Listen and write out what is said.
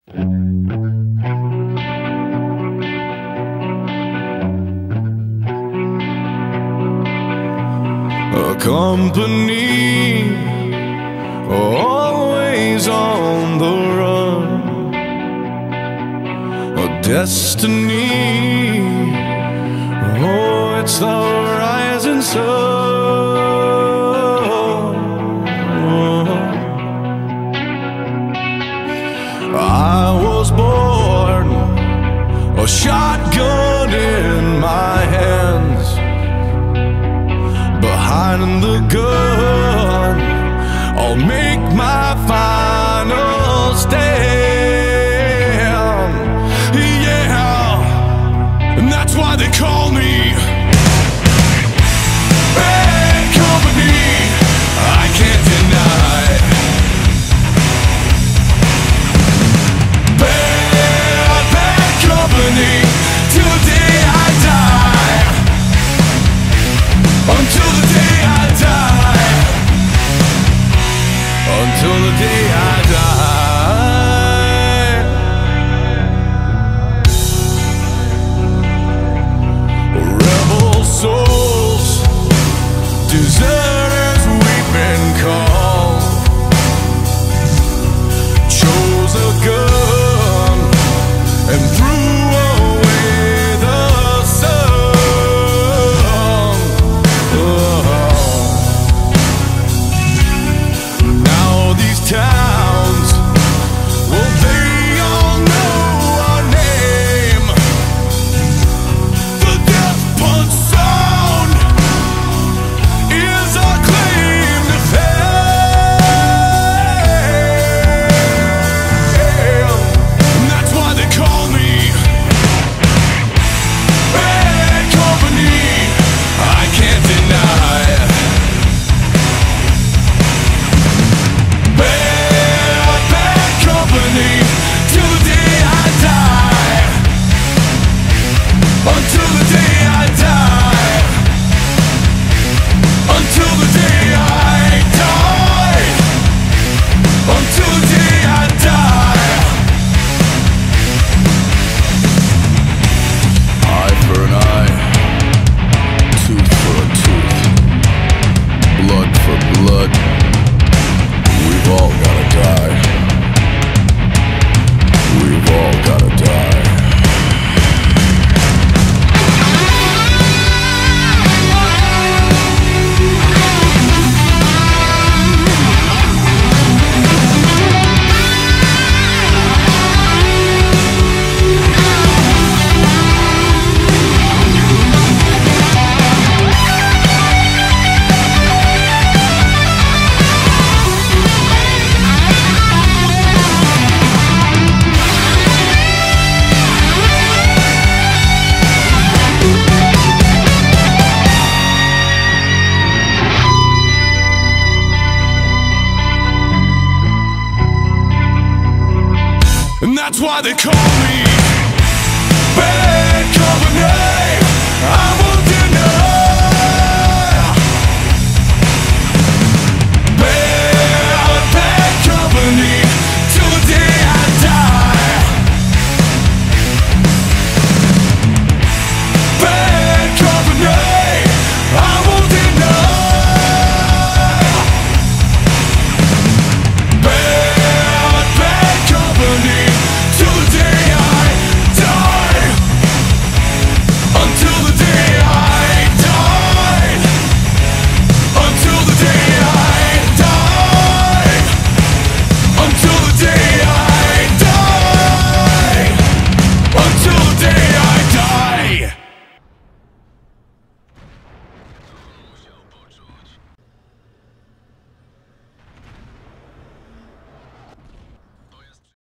A company always on the run, a destiny, oh, it's the rising sun. I was born, a shotgun in my hands, behind the gun, I'll make my final stand. Yeah, and that's why they call me Bad Company. I can't deny bad company till the day I die. Until the day I die. Until the day I die. Rebel souls, deserters we've been called, chose a gun and threw away the sun. Now these towns, well, they all know our name. The death punch sound is our claim to fame. And that's why they call me Bad Company. I can't deny bad company till the day I die. Until the day I die. Until the day I die. Until the day I die. Eye for an eye, tooth for a tooth, blood for blood. We've all gotta die. We've all gotta die. And that's why they call me